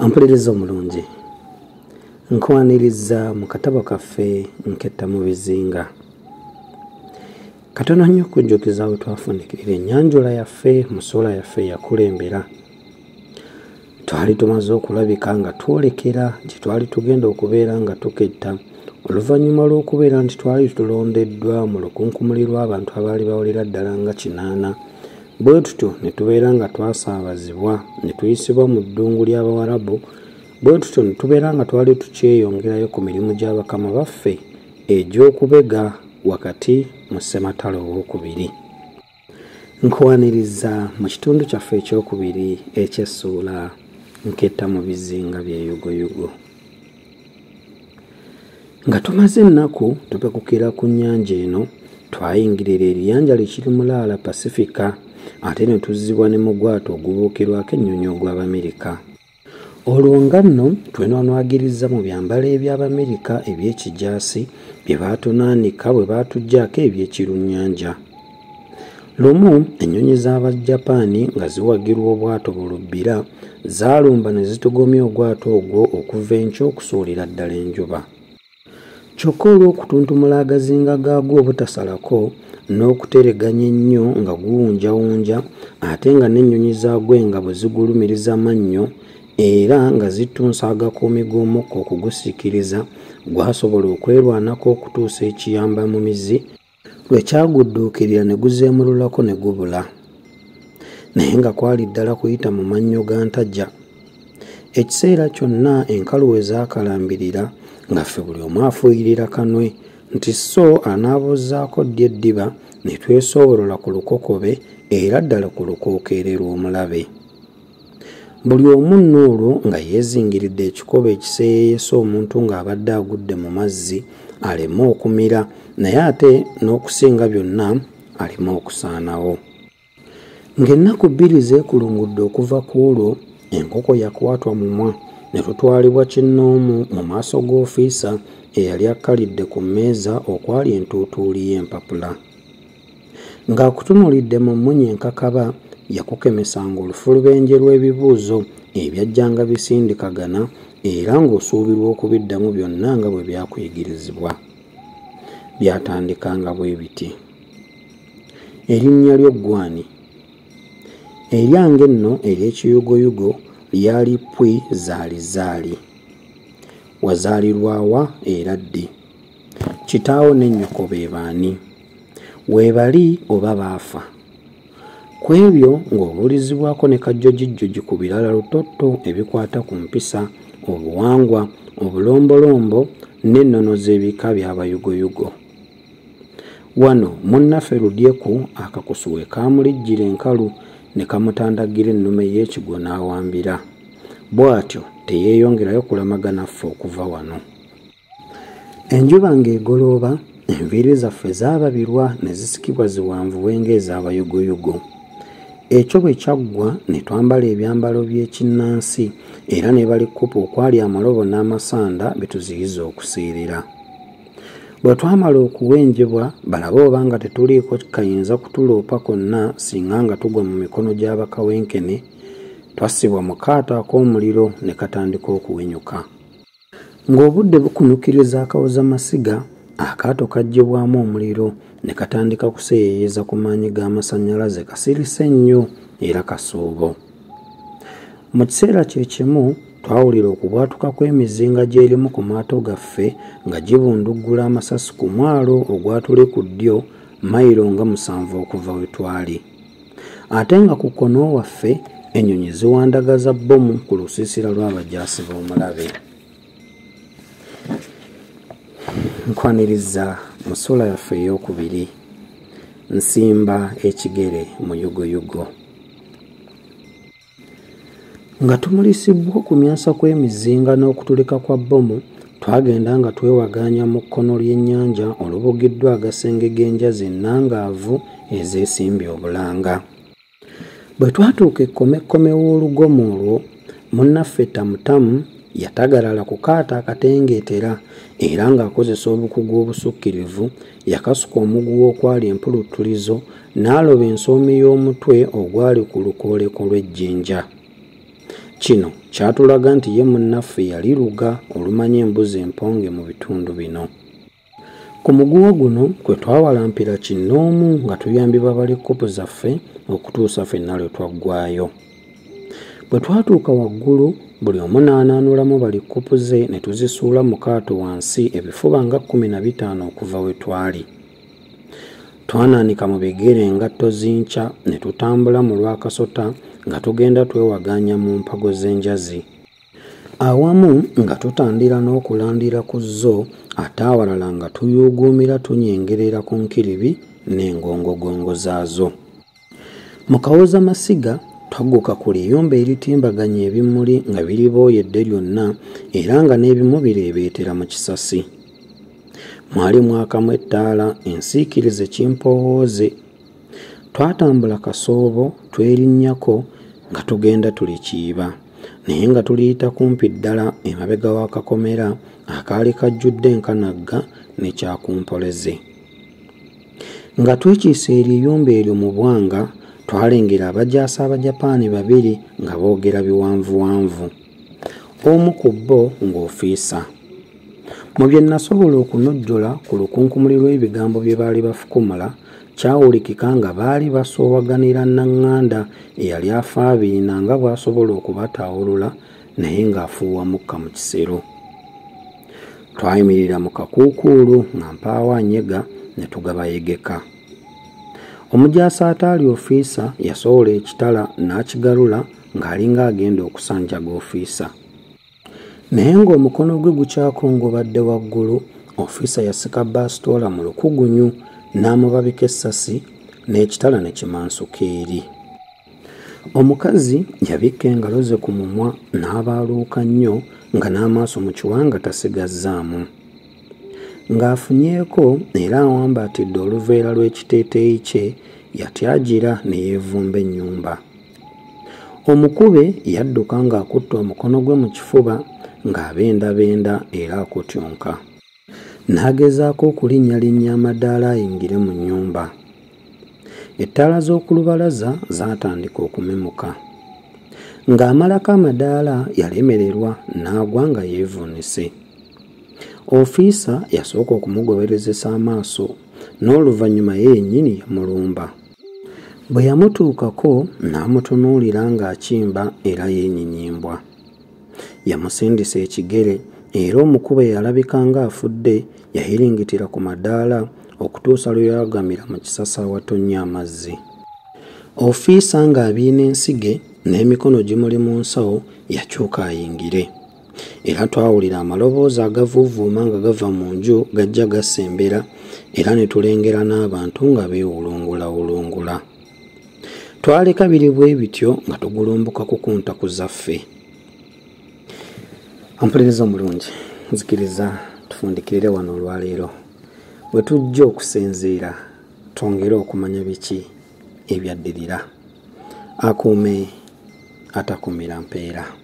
Ampuliriza omulungi, nkwaniriza mu katabo kaffe nketta mu bizinga. Katono nnyo okujjukiza we twafundikirira ennyanjula yaffe mu ssuula yaffe eyakulembera. Twali tumaze okulabika nga twolekera gye twali tugenda okubeera nga tuketta oluvannyuma lw'okubeera nti twali tulondeddwa mu lukunkumuli lw'abantu abaali bawulira ddala nga 8. Bwe tutyo ne tubeera nga twasaabazibwa ne tuyisibwa mu ddungu ly'Abawarabu. Bwe tutyo ne tubeera nga twali tukyeyongerayo ku mirimu gy'abakama baffe egy'okubega wakati mu ssematalo owookubiri. Nkwaniriza mu kitundu kyaffe ekyokubiri eky'essuula nketta mu bizinga by'eyugoyugo. Nga tumaze ennaku tupekukira ku nnyanja eno, twayingirira eriyanja likiri Mulaala Pasifika ate ne tuzzibwa ne mu gwato ogubuukirwako ennyonyi ogw'Abamerika. Olwo nga nno twenwanwagiriza mu byambalo eby'Abamerika eby'ekijaasi bye baatunaanika bwe baatuggyako eby'ekirunnyanja. Lumu ennyonyi z'Abajapaani nga ziwagirwa obwato bulubbira zaalumba ne zitugomya ogwato ogwo okuva enkya okusuulira ddala enjuba. Kyokka olw'okutuntumula agazinga gaagwo obutasalako n'okutereganya ennyo nga guwunjawunja ate nga n'ennyonyi zaagwe nga bwe zigulumiriza mannyo era nga zittunsa agakuumi g'omukka okugusiikiriza, gwasobola okwerwanako okutuusa ekiyamba mu mizi lwe kyagudduukirira ne guzeemululako ne gubula. Naye nga kwali ddala kuyita mu mannyo ga ntajja. Ekiseera kyonna enkalu we zaakalambirira nga ffe buli omu afuuyirira kanwe nti so anaabuuzaako ddi eddiba ne twesoobolola ku lukokobe era ddala ku lukookeerero omulabe. Buli omu nno olwo nga yeezingiridde ekikobe ekiseeyeeyesa omuntu ng'abadde agudde mu mazzi aleme okumira naye ate n'okusinga byonna aleme okusaanawo. Ng'ennaku 2 zeekulungudde okuva ku olwo, enkoko yakwatwa mumwa ne tutwalibwa kinnoomu mu maaso g'ofiisa eyali akkalidde ku mmeeza okwali entuutuuli y'empapula. Ng'akutunuulidde mu mmunye enkakaba yakukemesanga olufulubenje lw'ebibuuzo ebyajjanga bisindikagana era ng'osuubirwa okubiddamu byonna nga bwe byakuyigirizibwa. Byatandikanga bwe biti. Erinnya lyo ggwani. Eryange nno ery'ekiyugoyugo lyali Pwi Zaalizaali. Wazaalirwa wa era ddi? Kitaawo ne nnyoko be baani? Weebali oba baafa? Ku ebyo ng'obuulizibwako ne kajjojijjoji ku birala lutotto ebikwata ku mpisa, obuwangwa, obulombolombo n'ennono z'ebika by'Abayugoyugo. Wano munnaffe Ludyeku akakusu we kaamulijjira enkalu ne kamutandagira ennume y'ekigwo n'awambira. Bw'atyo teyeeyongerayo kulamaga naffe okuva wano. Enjuba ng'egolooba, enviiri zaffe zaababirwa ne zisikibwa ziwanvuwe ng'ez'Abayugoyugo. Ekyo bwe kyaggwa ne twambala ebyambalo by'ekinnansi era ne bali kkupa okwali amalobo n'amasanda bituziyiza okusiirira. Bwe twamala okuwenjebwa balabe oba nga tetuliiko kayinza kutuloopa konna singa nga tugwa mu mikono gy'abakawenkene, twassibwa mu kaato ak'omuliro ne katandika okuwenyuka. Ng'obudde bukunyukiriza akawozamasiga, akaato kaggyibwamu omuliro ne katandika kuseeyeeyeza ku maanyi g'amasannyalaze kasirise nnyo era kasuubo. Mu kiseera kye kimu twawulira okubwatuka kw'emizinga gy'erimu ku maato gaffe nga gibunduggula amasasi ku mwalo ogwatuli ku ddyo mayiro nga 7 okuva we twali. Ate nga ku kkono waffe ennyonyi ziwandagaza bbomu ku lusiisira lw'abajaasi b'omulabe. Nkwaniriza mu ssuula yaffe ey'okubiri nsimba ekigere mu yugoyugo. Nga tumulisibwa okumyansa kw'emizinga n'okutulika kwa bbomu, twagenda nga twewaganya mu kkono ly'ennyanja olubugiddwa agasenge g'enjazi ennangaavu ezeesimbye obulanga. Bwe twatuuka ekkomekkome w'olugomo olwo, munnaffe Tamutamu yatagalala ku kaato akatengeetera era ng'akozesa obukugu obusukkirivu yakasuka omuguwa okwali empuluttulizo n'aloba ensoomi y'omutwe ogwali ku lukooleko lw'ejjinja. Kino kyatulaga nti ye munnaffe yali luga olumanya embuzi emponge mu bitundu bino. Ku muguwa guno kwe twawalampira kinnoomu nga tuyambibwa balikupu zaffe okutuusa ffenna lwe twaggwaayo. Bwe twatuuka waggulu, buli omu n'anaanulamu balikupu ze ne tuzisuula mu kaato wansi ebifuba nga 15 okuva we twali. Twanaanika mu bigere engatto zinkya ne tutambula mu lwakasota nga tugenda twewaganya mu mpago z'enjazi. Awamu nga tutandira n'okulandira ku zo ate awalala nga tuyuuguumira tunyengerera ku nkiribi n'engongogongo zaazo. Mu Kawoza Masiga twagguka ku liyumba eritimbaganya ebimuli nga biribooyedde lyonna era nga n'ebimu bireebeetera mu kisasi. Mwali mwakamu ettaala ensiikirize kimpowooze. Twatambula kasoobo twerinnyako nga tugenda tuli Kiiba, naye nga tuliyita kumpi ddala emabega w'akakomera akaali kajjudde enkanagga ne kyakumpoleze. Nga twekiisa eriyumba eryo mu bwanga, twalengera abajaasi Abajapaani 2 nga boogera biwanvuwanvu. Omu ku bo ng'ofiisa. Mu bye nasobola okunojjola ku lukunkumuli lw'ebigambo bye baali bafukumula, kyawulikika nga baali basoowaganira Naŋŋanda eyali afaabiina nga bw'asobola okubataawulula naye ng'afuuwa mukka mu kisero. Twayimirira mu kakuukuulu nga mpaawo anyega ne tugabayegeka. Omujaasi ataali ofiisa yasowola ekitala n'akigalula ng'alinga agenda okusanjaga ofiisa. Naye ng'omukono gwe gukyakongobadde waggulu, ofiisa yasika basitoola mu lukugunyu n'amubabika essasi n'ekitala ne kimansuka eri. Omukazi yabikka engalo ze ku mumwa n'abaaluuka nnyo nga n'amaaso mu kiwanga tasigazzaamu. Ng'afunyeeko era awambaatidde oluveera lw'ekiteeteeyi kye, yatyagira ne yeevumba ennyumba. Omukube yadduka ng'akutte omukono gwe mu kifuba ng'abendabenda era akutyonka. N'agezaako okulinnyalinnya amadaala ayingire mu nnyumba. Ettaala z'oku lubalaza zaatandika okumemuka. Ng'amalako amadaala yalemererwa n'agwa nga yeevuunise. Ofiisa yasooka okumugoberezesa amaaso n'oluvannyuma ye yennyini yamulumba. Bwe yamutuukako n'amutunuulira ng'akimba era yeenyinyimbwa. Yamusindisa ekigere era omukube yalabika ng'afudde yayiringitira ku madaala okutuusa lwe yagamira mu kisasa awatonnya amazzi. Ofiisa ng'abiina ensige n'emikono gimuli mu nsawo yakyuka ayingire. Era twawulira amaloboozi agavuuvuuma nga gava mu nju gajja gasembera era ne tulengera n'abantu nga beewulungulawulungula. Twaleka biri bwe bityo nga tugulumbuka kukunta ku zaffe. Ampuliriza omulungi, nzikiriza tufundikirire wano olwaleero. Bwe tujja okusinziira twongere okumanya biki ebyaddirira. Akuume atakumira mpeera.